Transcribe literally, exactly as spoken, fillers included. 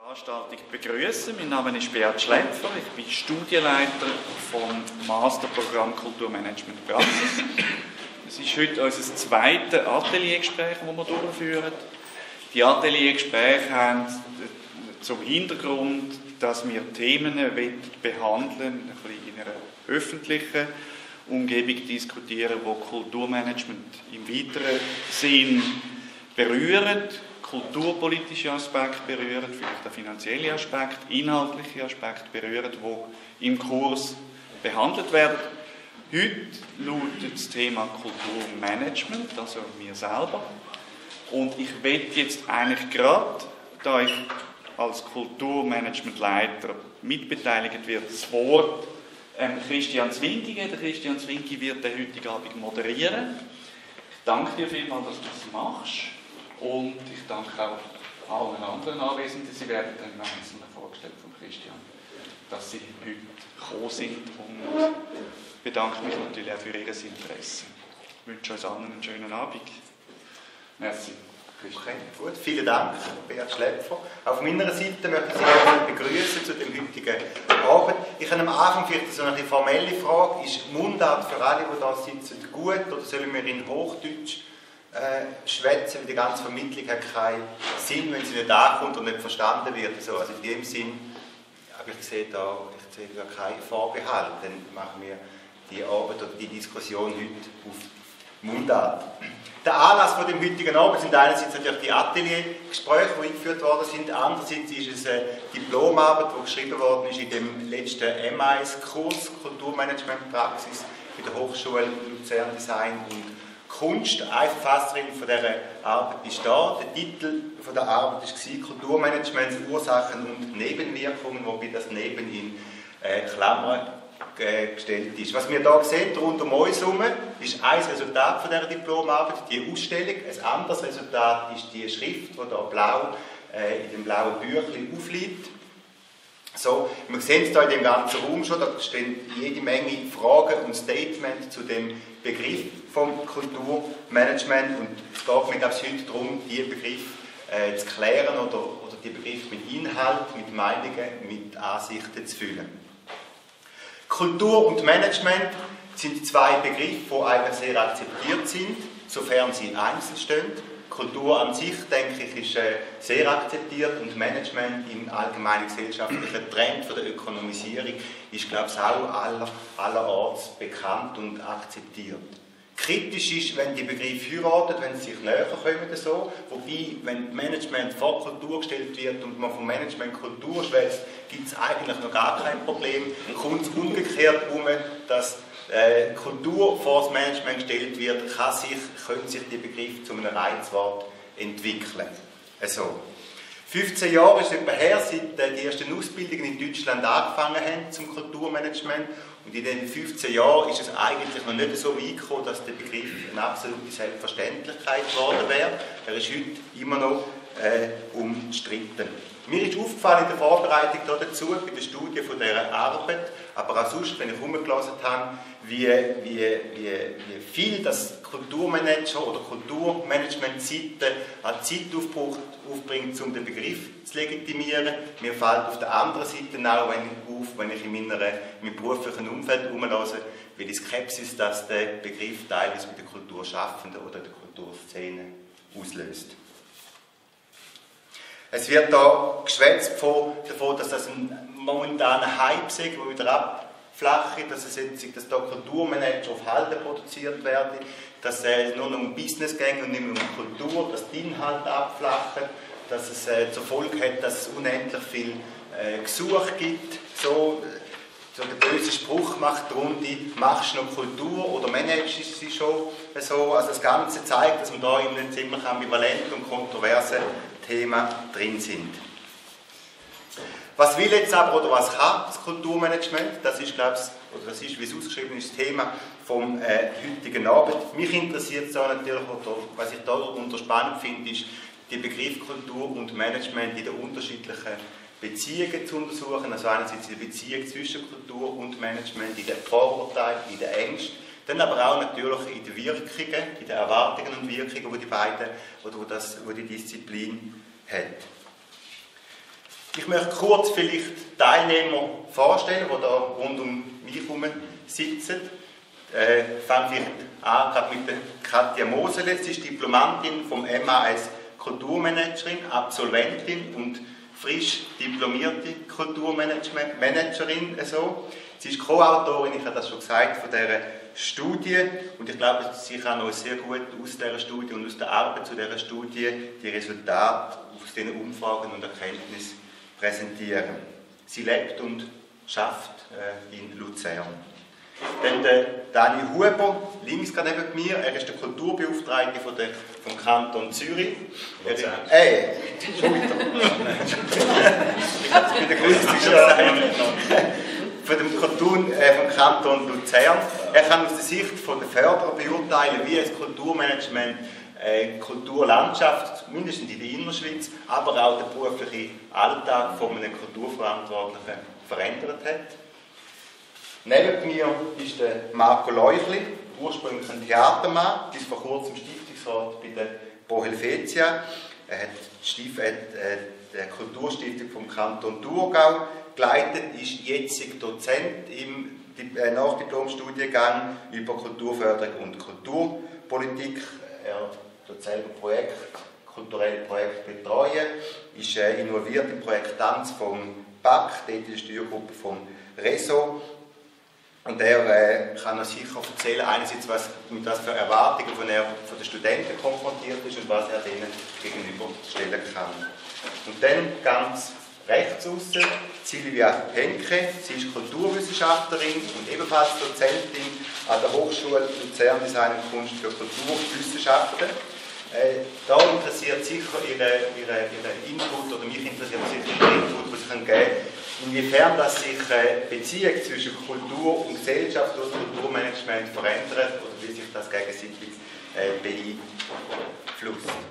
Veranstaltung begrüßen. Mein Name ist Beat Schläpfer, ich bin Studienleiter vom Masterprogramm Kulturmanagement Praxis. Es ist heute unser zweites Ateliergespräch, das wir durchführen. Die Ateliergespräche haben zum Hintergrund, dass wir Themen behandeln, ein bisschen in einer öffentlichen Umgebung diskutieren, wo Kulturmanagement im weiteren Sinn berühren, kulturpolitische Aspekte berühren, vielleicht auch finanzielle Aspekte, inhaltliche Aspekte berühren, die im Kurs behandelt werden. Heute lautet das Thema Kulturmanagement, also mir selber. Und ich will jetzt eigentlich gerade, da ich als Kulturmanagementleiter mitbeteiligt wird, das Wort ähm, Christian Zwinki geben. Der Christian Zwinki wird den heutigen Abend moderieren. Ich danke dir vielmals, dass du das machst. Und ich danke auch allen anderen Anwesenden. Sie werden dann im Einzelnen vorgestellt von Christian, dass sie heute gekommen sind, und bedanke mich natürlich auch für ihr Interesse. Ich wünsche uns allen einen schönen Abend. Merci. Okay, gut. Vielen Dank, Beat Schläpfer. Auf meiner Seite möchte ich Sie begrüßen zu dem heutigen Abend. Ich habe am Anfang vielleicht so eine formelle Frage. Ist Mundart für alle, die da sitzen, gut, oder sollen wir in Hochdeutsch Äh, schwätzen, weil die ganze Vermittlung hat keinen Sinn, wenn sie nicht ankommt und nicht verstanden wird. Also, also in dem Sinn habe ich gesehen, da, ich sehe da keinen Vorbehalt. Dann machen wir die Arbeit oder die Diskussion heute auf Mundart. Der Anlass von dem heutigen Abend sind einerseits natürlich die Ateliergespräche, die eingeführt worden sind. Andererseits ist es eine Diplomarbeit, die geschrieben worden ist in dem letzten M eins Kurs Kulturmanagement Praxis bei der Hochschule Luzern Design und Kunst. Eine Verfasserin von dieser Arbeit ist da. Der Titel von der Arbeit war Kulturmanagement, Ursachen und Nebenwirkungen, wobei das Neben in äh, Klammern äh, gestellt ist. Was wir hier sehen, rund um uns herum, ist ein Resultat von dieser Diplomarbeit, die Ausstellung. Ein anderes Resultat ist die Schrift, die hier blau äh, in dem blauen Büchlein aufliegt. So, wir sehen es hier in dem ganzen Raum schon, da stehen jede Menge Fragen und Statements zu dem Begriff vom Kulturmanagement, und es geht mir heute darum, diesen Begriff äh, zu klären oder, oder die Begriffe mit Inhalt, mit Meinungen, mit Ansichten zu füllen. Kultur und Management sind zwei Begriffe, die eigentlich sehr akzeptiert sind, sofern sie einzeln stehen. Kultur an sich, denke ich, ist äh, sehr akzeptiert, und Management im allgemeinen gesellschaftlichen Trend von der Ökonomisierung ist, glaube ich, auch aller, allerorts bekannt und akzeptiert. Kritisch ist, wenn die Begriffe heiraten, wenn sie sich näher kommen, so. Wobei, wenn Management vor Kultur gestellt wird und man vom Management Kultur schwätzt, gibt es eigentlich noch gar kein Problem. Kommt es umgekehrt um, dass äh, Kultur vor das Management gestellt wird, kann sich, können sich die Begriffe zu einem Reizwort entwickeln. Also, fünfzehn Jahre ist es etwa her, seit die ersten Ausbildungen in Deutschland angefangen haben zum Kulturmanagement. Und in diesen fünfzehn Jahren ist es eigentlich noch nicht so weit gekommen, dass der Begriff eine absolute Selbstverständlichkeit geworden wäre. Er ist heute immer noch äh, umstritten. Mir ist aufgefallen in der Vorbereitung dazu, bei der Studie von dieser Arbeit, aber auch sonst, wenn ich herumgelesen habe, wie, wie, wie, wie viel das Kulturmanager oder Kulturmanagement-Seite an Zeit aufbraucht, aufbringt, um den Begriff zu legitimieren. Mir fällt auf der anderen Seite auch wenn ich auf, wenn ich in meiner, meinem beruflichen Umfeld herumlese, wie die Skepsis, dass der Begriff teilweise bei den Kulturschaffenden oder der Kulturszene auslöst. Es wird da geschwätzt davon, dass das ein momentaner Hype ist, der wieder abflacht, dass es jetzt, dass da Kulturmanager auf Halde produziert werden, dass es nur noch um Business geht und nicht mehr um Kultur, dass die Inhalte abflachen, dass es äh, zur Folge hat, dass es unendlich viel äh, Gesuche gibt. So, so der böse Spruch macht die Runde, machst du noch Kultur oder managst du sie schon so. Also das Ganze zeigt, dass wir da in einem ziemlich ambivalenten und kontroversen Thema drin sind. Was will jetzt aber oder was kann das Kulturmanagement? Das ist, glaube ich, oder das ist, wie es ausgeschrieben ist, das Thema vom äh, heutigen Abend. Mich interessiert so natürlich, oder was ich darunter spannend finde, ist, die Begriff Kultur und Management in den unterschiedlichen Beziehungen zu untersuchen. Also einerseits die Beziehung zwischen Kultur und Management, in den Vorurteilen, in den Ängsten, dann aber auch natürlich in den Wirkungen, in den Erwartungen und Wirkungen, die die beiden oder wo, das, wo die Disziplin hat. Ich möchte kurz vielleicht Teilnehmer vorstellen, die da rund um mich herum sitzen. Äh, ich fange vielleicht an gerade mit der Katja Mosele. Sie ist Diplomantin vom M A S Kulturmanagerin, Absolventin und frisch diplomierte Kulturmanagerin. Also. Sie ist Co-Autorin, ich habe das schon gesagt, von dieser Studie und ich glaube, sie kann auch sehr gut aus dieser Studie und aus der Arbeit zu dieser Studie die Resultate aus diesen Umfragen und Erkenntnissen präsentieren. Sie lebt und arbeitet äh, in Luzern. Dann der Dani Huber, links gerade neben mir, er ist der Kulturbeauftragte von der, vom Kanton Zürich. Luzern. Ey, Schulter. Ich bin der Grüße von dem Kanton, äh, vom Kanton Luzern. Er kann aus der Sicht von der Förderer beurteilen, wie das Kulturmanagement äh, Kulturlandschaft, mindestens in der Innerschweiz, aber auch den beruflichen Alltag von einem Kulturverantwortlichen verändert hat. Neben mir ist der Marco Leuchli, ursprünglich ein Theatermann, bis vor kurzem Stiftungsrat bei der Pro Helvetia. Er hat die, äh, die Kulturstiftung vom Kanton Thurgau geleitet, ist jetzt Dozent im Nachdiplomstudiengang über Kulturförderung und Kulturpolitik. Er tut selber Projekt, kulturelle Projekte betreuen, ist äh, involviert im Projekt Tanz vom B A C, dort in der Steuergruppe vom Reso. Und er äh, kann uns sicher erzählen, einerseits, was, mit was für Erwartungen von, er, von den Studenten konfrontiert ist und was er denen gegenüberstellen kann. Und dann ganz rechts aussen Silvia Henke, sie ist Kulturwissenschaftlerin und ebenfalls Dozentin an der Hochschule Luzern Design und Kunst für Kulturwissenschaften. Äh, da interessiert sicher ihre, ihre, ihre Input, oder mich interessiert sicher der Input, was sie geben können, inwiefern dass sich äh, Beziehung zwischen Kultur und Gesellschaft durch Kulturmanagement verändert oder wie sich das gegenseitig äh, beeinflusst.